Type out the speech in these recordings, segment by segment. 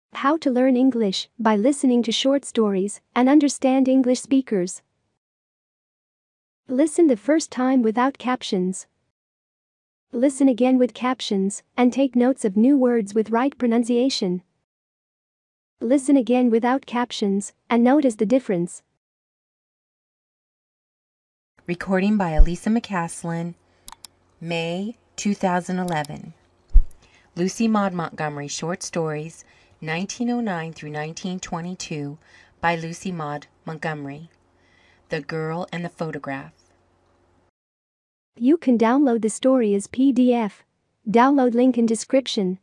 How to learn English by listening to short stories and understand English speakers. Listen the first time without captions. Listen again with captions and take notes of new words with right pronunciation. Listen again without captions and notice the difference. Recording by Elisa McCaslin, May 2011. Lucy Maud Montgomery Short Stories, 1909 through 1922, by Lucy Maud Montgomery. The Girl and the Photograph. You can download the story as PDF. Download link in description.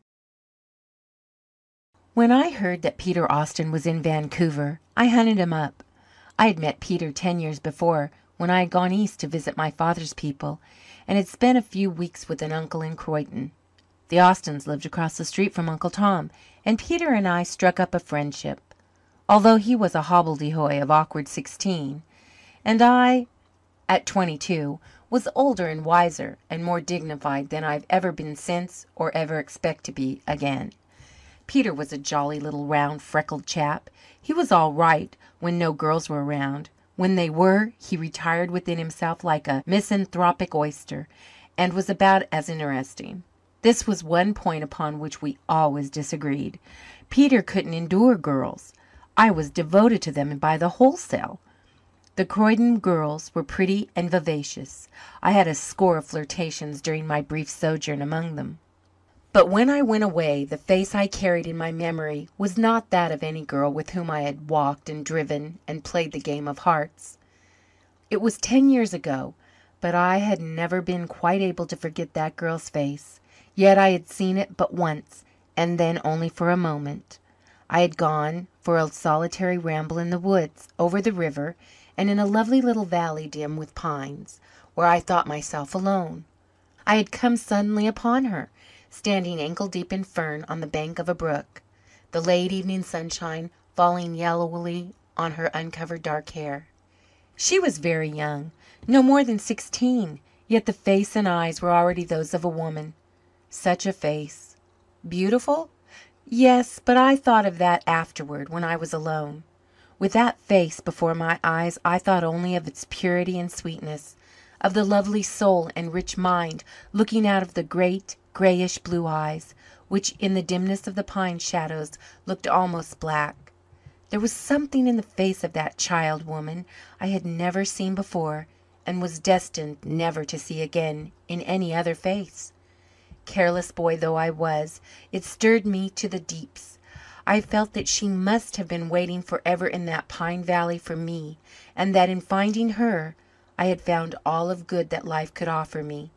When I heard that Peter Austin was in Vancouver, I hunted him up. I had met Peter 10 years before, when I had gone east to visit my father's people, and had spent a few weeks with an uncle in Croydon. The Austins lived across the street from Uncle Tom, and Peter and I struck up a friendship. Although he was a hobbledehoy of awkward 16, and I, at 22, was older and wiser and more dignified than I've ever been since or ever expect to be again. Peter was a jolly little round freckled chap. He was all right when no girls were around. When they were, he retired within himself like a misanthropic oyster, and was about as interesting. This was one point upon which we always disagreed. Peter couldn't endure girls. I was devoted to them by the wholesale. The Croydon girls were pretty and vivacious. I had a score of flirtations during my brief sojourn among them. But when I went away, the face I carried in my memory was not that of any girl with whom I had walked and driven and played the game of hearts. It was 10 years ago, but I had never been quite able to forget that girl's face. Yet I had seen it but once, and then only for a moment. I had gone for a solitary ramble in the woods, over the river, and in a lovely little valley dim with pines, where I thought myself alone. I had come suddenly upon her, standing ankle-deep in fern on the bank of a brook, the late evening sunshine falling yellowly on her uncovered dark hair. She was very young, no more than 16, yet the face and eyes were already those of a woman. Such a face. Beautiful? Yes, but I thought of that afterward, when I was alone. With that face before my eyes, I thought only of its purity and sweetness, of the lovely soul and rich mind looking out of the great, grayish blue eyes, which in the dimness of the pine shadows looked almost black. There was something in the face of that child woman I had never seen before, and was destined never to see again in any other face. Careless boy though I was, it stirred me to the deeps. I felt that she must have been waiting forever in that pine valley for me, and that in finding her I had found all of good that life could offer me.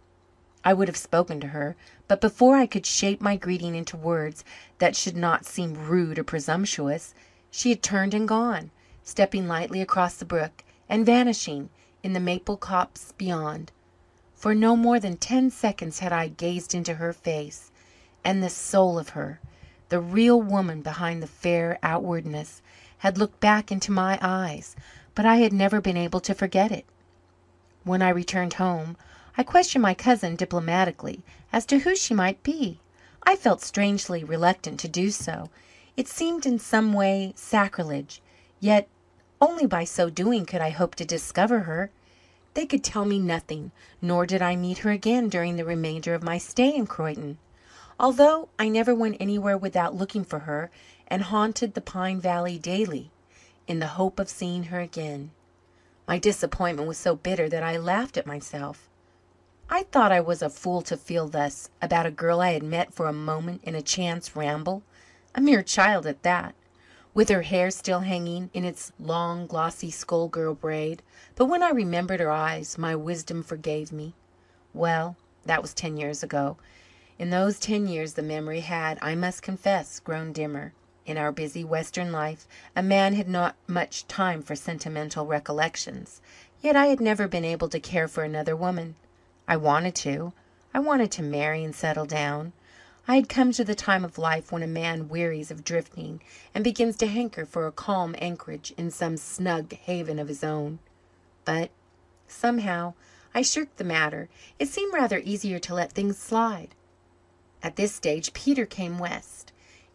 I would have spoken to her, but before I could shape my greeting into words that should not seem rude or presumptuous, she had turned and gone, stepping lightly across the brook and vanishing in the maple copse beyond. For no more than 10 seconds had I gazed into her face, and the soul of her, the real woman behind the fair outwardness, had looked back into my eyes, but I had never been able to forget it. When I returned home, I questioned my cousin diplomatically as to who she might be. I felt strangely reluctant to do so. It seemed in some way sacrilege, yet only by so doing could I hope to discover her. They could tell me nothing, nor did I meet her again during the remainder of my stay in Croydon, although I never went anywhere without looking for her, and haunted the pine valley daily in the hope of seeing her again. My disappointment was so bitter that I laughed at myself. I thought I was a fool to feel thus about a girl I had met for a moment in a chance ramble, a mere child at that, with her hair still hanging in its long, glossy schoolgirl braid. But when I remembered her eyes, my wisdom forgave me. Well, that was 10 years ago. In those 10 years the memory had, I must confess, grown dimmer. In our busy Western life a man had not much time for sentimental recollections. Yet I had never been able to care for another woman. I wanted to. I wanted to marry and settle down. I had come to the time of life when a man wearies of drifting and begins to hanker for a calm anchorage in some snug haven of his own. But somehow I shirked the matter. It seemed rather easier to let things slide. At this stage Peter came west.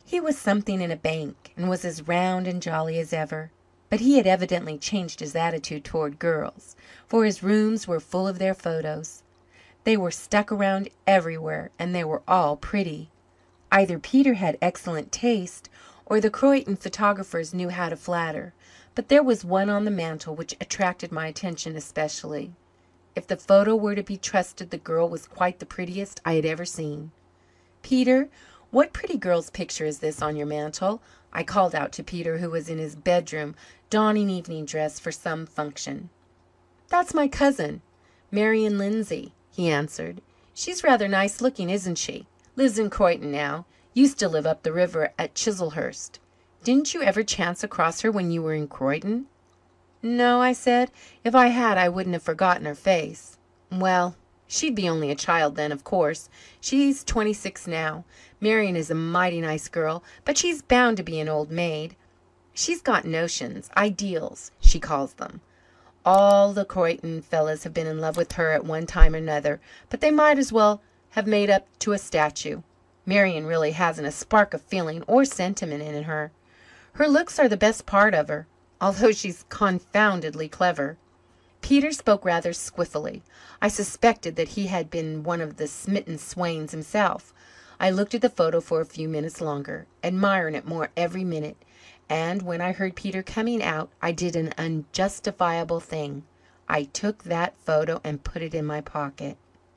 He was something in a bank and was as round and jolly as ever. But he had evidently changed his attitude toward girls, for his rooms were full of their photos. They were stuck around everywhere, and they were all pretty. Either Peter had excellent taste, or the Croyden photographers knew how to flatter. But there was one on the mantel which attracted my attention especially. If the photo were to be trusted, the girl was quite the prettiest I had ever seen. "Peter, what pretty girl's picture is this on your mantel?" I called out to Peter, who was in his bedroom, donning evening dress for some function. "That's my cousin, Marian Lindsay," he answered. "She's rather nice looking, isn't she? Lives in Croyden now. Used to live up the river at Chislehurst. Didn't you ever chance across her when you were in Croyden?" "No," I said. "If I had, I wouldn't have forgotten her face." "Well, she'd be only a child then, of course. She's 26 now. Marian is a mighty nice girl, but she's bound to be an old maid. She's got notions, ideals, she calls them. All the Croyden fellows have been in love with her at one time or another, but they might as well have made up to a statue. Marian really hasn't a spark of feeling or sentiment in her. Her looks are the best part of her, although she's confoundedly clever." Peter spoke rather squiffily. I suspected that he had been one of the smitten swains himself. I looked at the photo for a few minutes longer, admiring it more every minute, and when I heard Peter coming out, I did an unjustifiable thing. I took that photo and put it in my pocket.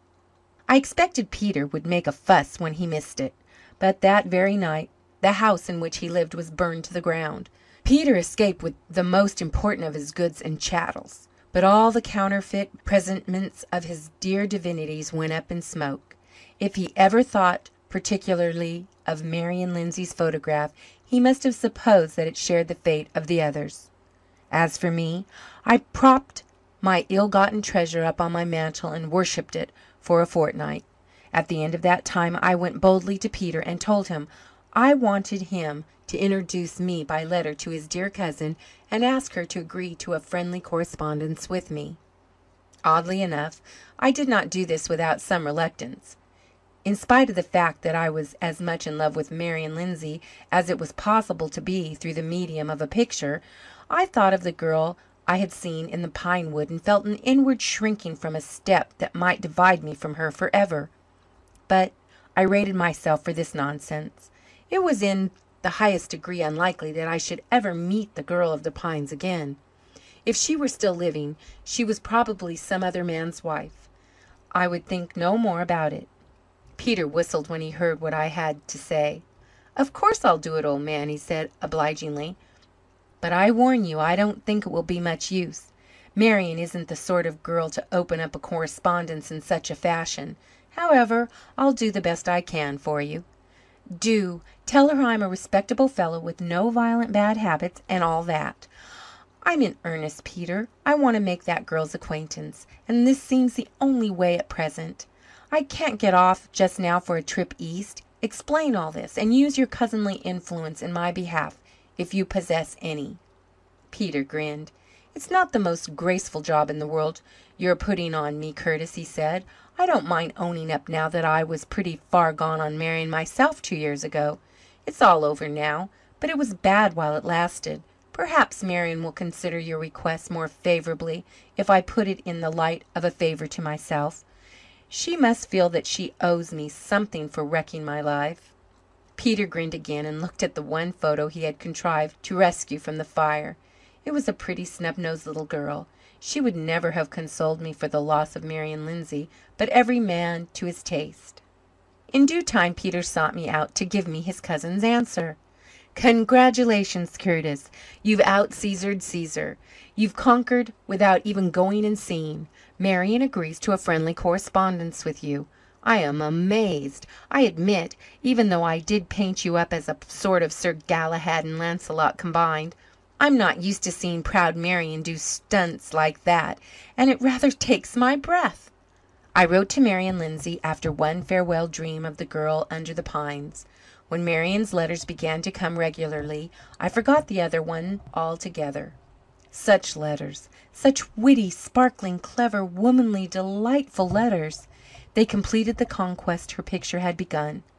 I expected Peter would make a fuss when he missed it, but that very night the house in which he lived was burned to the ground. Peter escaped with the most important of his goods and chattels, but all the counterfeit presentments of his dear divinities went up in smoke. If he ever thought particularly of Marian Lindsay's photograph, he must have supposed that it shared the fate of the others. As for me, I propped my ill-gotten treasure up on my mantel and worshipped it for a fortnight. At the end of that time I went boldly to Peter and told him I wanted him to introduce me by letter to his dear cousin and ask her to agree to a friendly correspondence with me. Oddly enough, I did not do this without some reluctance. In spite of the fact that I was as much in love with Marian Lindsay as it was possible to be through the medium of a picture, I thought of the girl I had seen in the pine wood and felt an inward shrinking from a step that might divide me from her forever. But I rated myself for this nonsense. It was in the highest degree unlikely that I should ever meet the girl of the pines again. If she were still living, she was probably some other man's wife. I would think no more about it. Peter whistled when he heard what I had to say. "Of course I'll do it, old man," he said obligingly. "But I warn you, I don't think it will be much use. Marian isn't the sort of girl to open up a correspondence in such a fashion. However, I'll do the best I can for you. Do tell her I'm a respectable fellow with no violent bad habits and all that. I'm in earnest, Peter. I want to make that girl's acquaintance, and this seems the only way at present. I can't get off just now for a trip east. Explain all this, and use your cousinly influence in my behalf, if you possess any." Peter grinned. "It's not the most graceful job in the world you're putting on me, Curtis," he said. "I don't mind owning up now that I was pretty far gone on Marian myself 2 years ago. It's all over now, but it was bad while it lasted. Perhaps Marian will consider your request more favourably if I put it in the light of a favour to myself. She must feel that she owes me something for wrecking my life." Peter grinned again and looked at the one photo he had contrived to rescue from the fire. It was a pretty snub-nosed little girl. She would never have consoled me for the loss of Marian Lindsay, but every man to his taste. In due time Peter sought me out to give me his cousin's answer. "Congratulations, Curtis. You've out-Caesared Caesar. You've conquered without even going and seeing. Marian agrees to a friendly correspondence with you. I am amazed, I admit, even though I did paint you up as a sort of Sir Galahad and Lancelot combined. I'm not used to seeing proud Marian do stunts like that, and it rather takes my breath." I wrote to Marian Lindsay after one farewell dream of the girl under the pines. When Marian's letters began to come regularly, I forgot the other one altogether. Such letters! Such witty, sparkling, clever, womanly, delightful letters! They completed the conquest her picture had begun.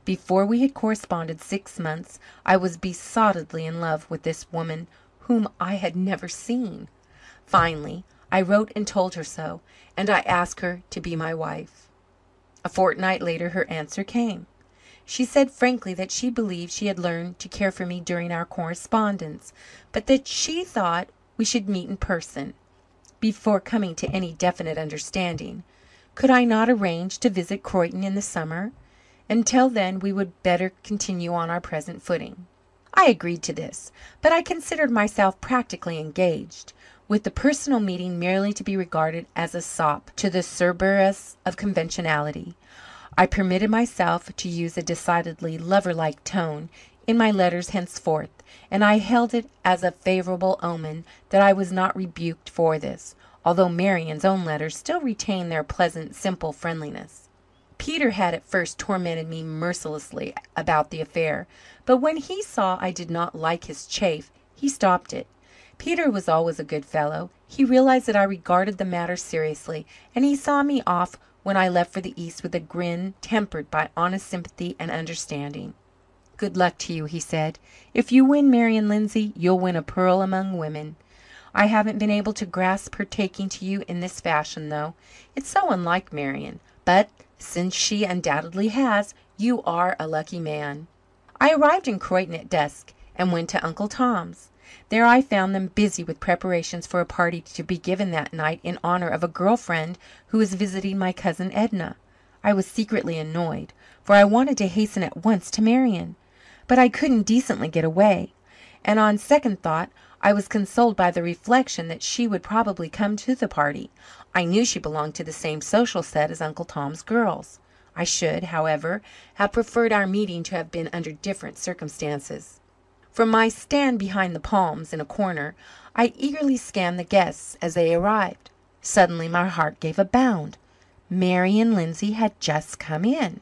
Before we had corresponded 6 months, I was besottedly in love with this woman whom I had never seen. Finally, I wrote and told her so, and I asked her to be my wife. A fortnight later her answer came. She said frankly that she believed she had learned to care for me during our correspondence, but that she thought we should meet in person before coming to any definite understanding. Could I not arrange to visit Croyden in the summer? Until then we would better continue on our present footing. I agreed to this, but I considered myself practically engaged, with the personal meeting merely to be regarded as a sop to the Cerberus of conventionality. I permitted myself to use a decidedly lover-like tone in my letters henceforth, and I held it as a favourable omen that I was not rebuked for this, although Marian's own letters still retained their pleasant, simple friendliness. Peter had at first tormented me mercilessly about the affair, but when he saw I did not like his chaff, he stopped it. Peter was always a good fellow. He realized that I regarded the matter seriously, and he saw me off when I left for the East with a grin tempered by honest sympathy and understanding. "Good luck to you," he said. "If you win Marian Lindsay, you'll win a pearl among women. I haven't been able to grasp her taking to you in this fashion, though. It's so unlike Marian. But since she undoubtedly has, you are a lucky man." I arrived in Croyden at dusk and went to Uncle Tom's. There I found them busy with preparations for a party to be given that night in honour of a girl friend who was visiting my cousin Edna. I was secretly annoyed, for I wanted to hasten at once to Marian, but I couldn't decently get away, and on second thought I was consoled by the reflection that she would probably come to the party. I knew she belonged to the same social set as Uncle Tom's girls. I should, however, have preferred our meeting to have been under different circumstances. From my stand behind the palms in a corner, I eagerly scanned the guests as they arrived. Suddenly my heart gave a bound. Marian Lindsay had just come in.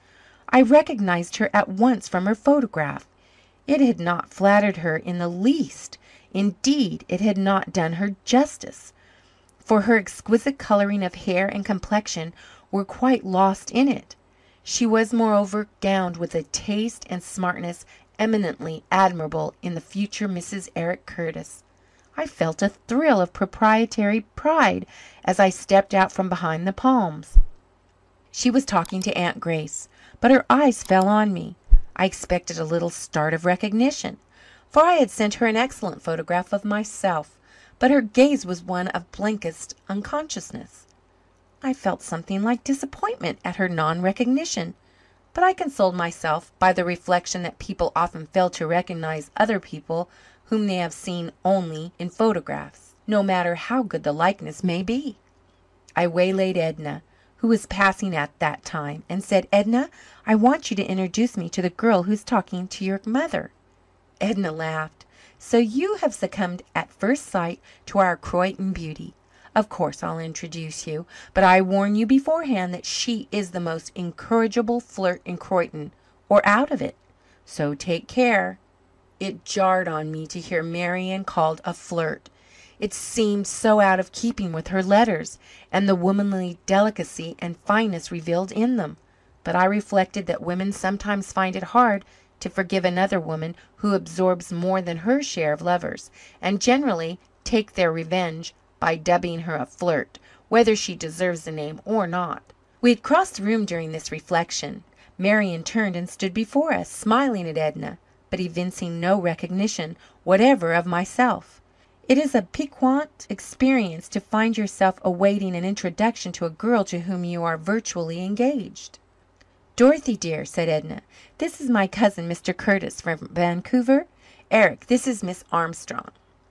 I recognized her at once from her photograph. It had not flattered her in the least. Indeed, it had not done her justice, for her exquisite colouring of hair and complexion were quite lost in it. She was, moreover, gowned with a taste and smartness eminently admirable in the future Mrs. Eric Curtis. I felt a thrill of proprietary pride as I stepped out from behind the palms. She was talking to Aunt Grace, but her eyes fell on me. I expected a little start of recognition, for I had sent her an excellent photograph of myself, but her gaze was one of blankest unconsciousness. I felt something like disappointment at her non-recognition, but I consoled myself by the reflection that people often fail to recognize other people whom they have seen only in photographs, no matter how good the likeness may be. I waylaid Edna, who was passing at that time, and said, "Edna, I want you to introduce me to the girl who is talking to your mother." Edna laughed. "So you have succumbed at first sight to our Croyden beauty. Of course I'll introduce you, but I warn you beforehand that she is the most incorrigible flirt in Croyden, or out of it. So take care." It jarred on me to hear Marian called a flirt. It seemed so out of keeping with her letters, and the womanly delicacy and fineness revealed in them. But I reflected that women sometimes find it hard to forgive another woman who absorbs more than her share of lovers, and generally take their revenge by dubbing her a flirt, whether she deserves the name or not. We had crossed the room during this reflection. Marian turned and stood before us, smiling at Edna, but evincing no recognition whatever of myself. It is a piquant experience to find yourself awaiting an introduction to a girl to whom you are virtually engaged. "Dorothy, dear," said Edna, "this is my cousin, Mr. Curtis, from Vancouver. Eric, this is Miss Armstrong."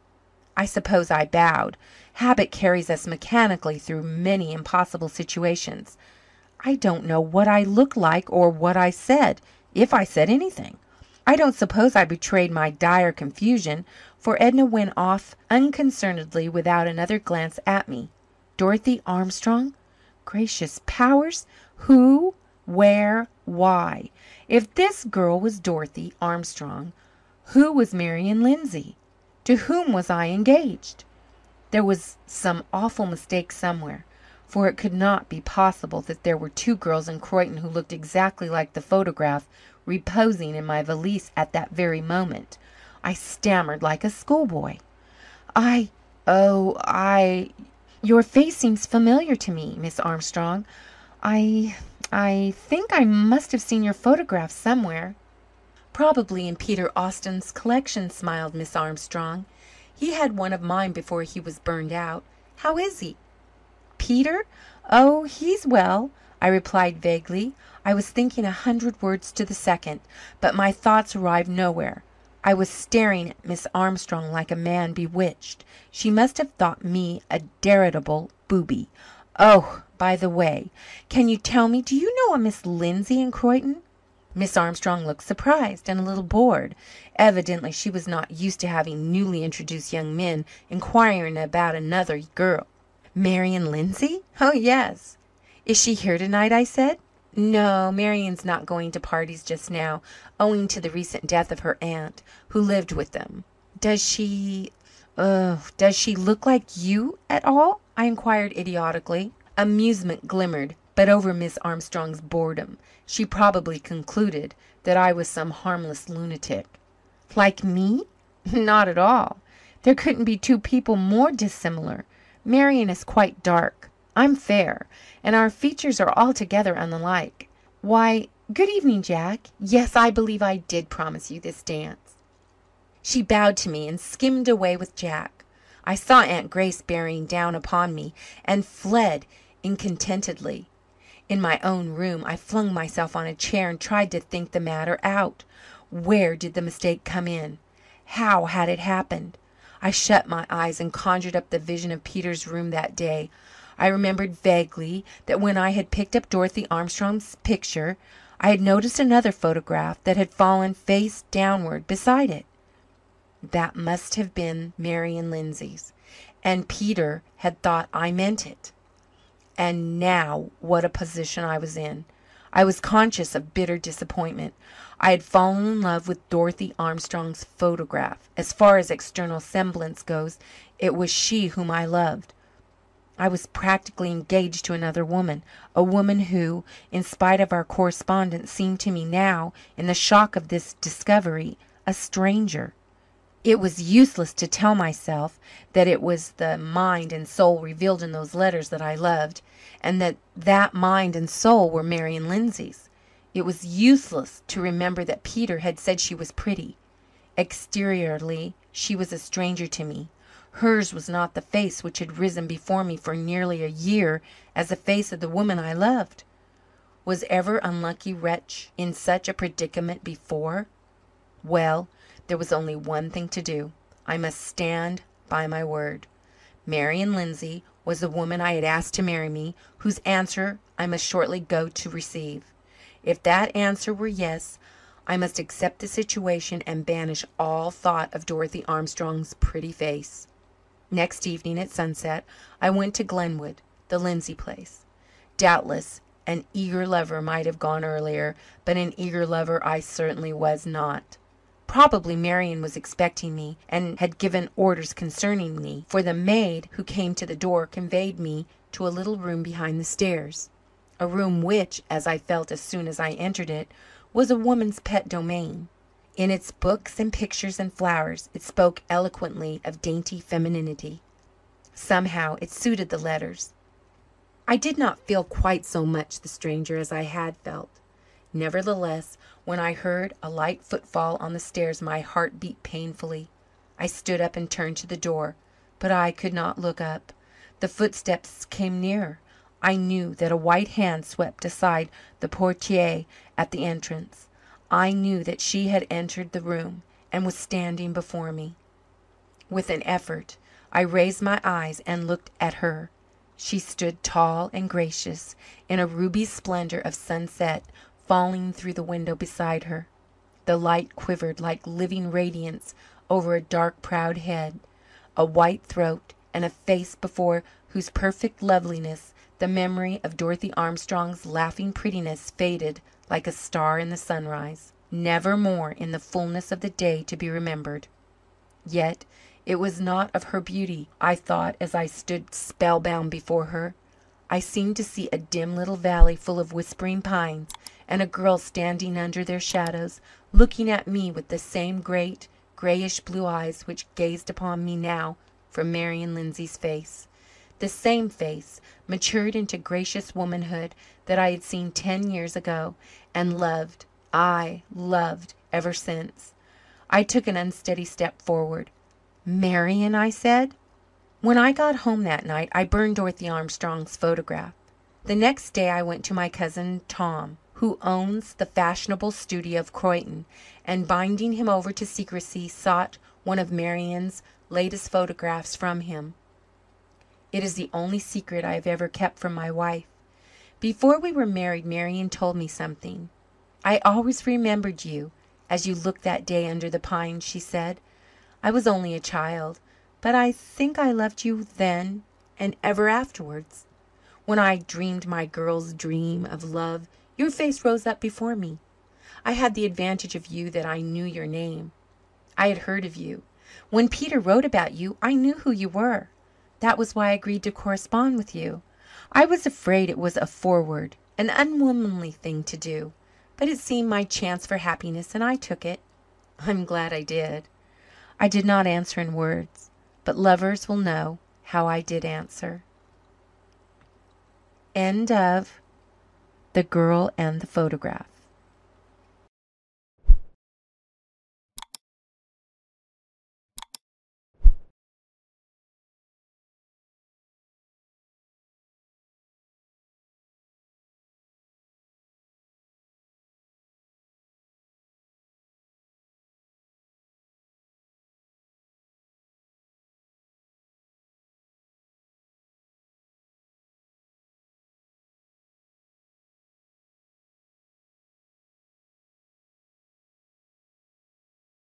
I suppose I bowed. Habit carries us mechanically through many impossible situations. I don't know what I looked like or what I said, if I said anything. I don't suppose I betrayed my dire confusion, for Edna went off unconcernedly without another glance at me. Dorothy Armstrong? Gracious powers! Who? Where? Why? If this girl was Dorothy Armstrong, who was Marian Lindsay? To whom was I engaged? There was some awful mistake somewhere, for it could not be possible that there were two girls in Croyden who looked exactly like the photograph reposing in my valise at that very moment. I stammered like a schoolboy. I your face seems familiar to me, Miss Armstrong. I think I must have seen your photograph somewhere." "Probably in Peter Austin's collection," smiled Miss Armstrong. "He had one of mine before he was burned out. How is he?" "Peter? Oh, he's well," I replied vaguely. I was thinking 100 words to the second, but my thoughts arrived nowhere. I was staring at Miss Armstrong like a man bewitched. She must have thought me a veritable booby. "Oh, by the way, can you tell me, do you know a Miss Lindsay in Croyden?" Miss Armstrong looked surprised and a little bored. Evidently she was not used to having newly introduced young men inquiring about another girl. "Marion Lindsay? Oh, yes." "Is she here tonight?" I said. "No, Marion's not going to parties just now, owing to the recent death of her aunt, who lived with them." Does she look like you at all?" I inquired idiotically. Amusement glimmered, but over Miss Armstrong's boredom. She probably concluded that I was some harmless lunatic. "Like me? Not at all. There couldn't be two people more dissimilar. Marion is quite dark. I'm fair, and our features are altogether unlike. Why, good evening, Jack. Yes, I believe I did promise you this dance." She bowed to me and skimmed away with Jack. I saw Aunt Grace bearing down upon me and fled incontentedly. In my own room I flung myself on a chair and tried to think the matter out. Where did the mistake come in? How had it happened? I shut my eyes and conjured up the vision of Peter's room that day. I remembered vaguely that when I had picked up Dorothy Armstrong's picture, I had noticed another photograph that had fallen face downward beside it. That must have been Marion Lindsay's, and Peter had thought I meant it. And now what a position I was in! I was conscious of bitter disappointment. I had fallen in love with Dorothy Armstrong's photograph. As far as external semblance goes, it was she whom I loved. I was practically engaged to another woman, a woman who, in spite of our correspondence, seemed to me now, in the shock of this discovery, a stranger. It was useless to tell myself that it was the mind and soul revealed in those letters that I loved, and that that mind and soul were Marion Lindsay's. It was useless to remember that Peter had said she was pretty. Exteriorly, she was a stranger to me. Hers was not the face which had risen before me for nearly a year as the face of the woman I loved. Was ever unlucky wretch in such a predicament before? Well, there was only one thing to do. I must stand by my word. Marion Lindsay was the woman I had asked to marry me, whose answer I must shortly go to receive. If that answer were yes, I must accept the situation and banish all thought of Dorothy Armstrong's pretty face. Next evening at sunset I went to Glenwood, the Lindsay place. Doubtless an eager lover might have gone earlier, but an eager lover I certainly was not. Probably Marion was expecting me and had given orders concerning me, for the maid who came to the door conveyed me to a little room behind the stairs, a room which, as I felt as soon as I entered it, was a woman's pet domain. In its books and pictures and flowers it spoke eloquently of dainty femininity. Somehow it suited the letters. I did not feel quite so much the stranger as I had felt. Nevertheless, when I heard a light footfall on the stairs, my heart beat painfully. I stood up and turned to the door, but I could not look up. The footsteps came nearer. I knew that a white hand swept aside the portiere at the entrance. I knew that she had entered the room and was standing before me. With an effort, I raised my eyes and looked at her. She stood tall and gracious, in a ruby splendor of sunset falling through the window beside her. The light quivered like living radiance over a dark, proud head, a white throat, and a face before whose perfect loveliness the memory of Dorothy Armstrong's laughing prettiness faded like a star in the sunrise, never more in the fullness of the day to be remembered. Yet it was not of her beauty I thought as I stood spellbound before her. I seemed to see a dim little valley full of whispering pines, and a girl standing under their shadows, looking at me with the same great, grayish blue eyes which gazed upon me now from Marion Lindsay's face. The same face, matured into gracious womanhood, that I had seen 10 years ago, and loved, I loved ever since. I took an unsteady step forward. "Marion," I said. When I got home that night I burned Dorothy Armstrong's photograph. The next day I went to my cousin Tom, who owns the fashionable studio of Croyden, and binding him over to secrecy, sought one of Marion's latest photographs from him. It is the only secret I have ever kept from my wife. Before we were married, Marion told me something. "I always remembered you as you looked that day under the pines," she said. "I was only a child, but I think I loved you then and ever afterwards. When I dreamed my girl's dream of love, your face rose up before me. I had the advantage of you that I knew your name. I had heard of you. When Peter wrote about you, I knew who you were. That was why I agreed to correspond with you. I was afraid it was a forward, an unwomanly thing to do, but it seemed my chance for happiness, and I took it. I'm glad I did." I did not answer in words, but lovers will know how I did answer. End of The Girl and the Photograph.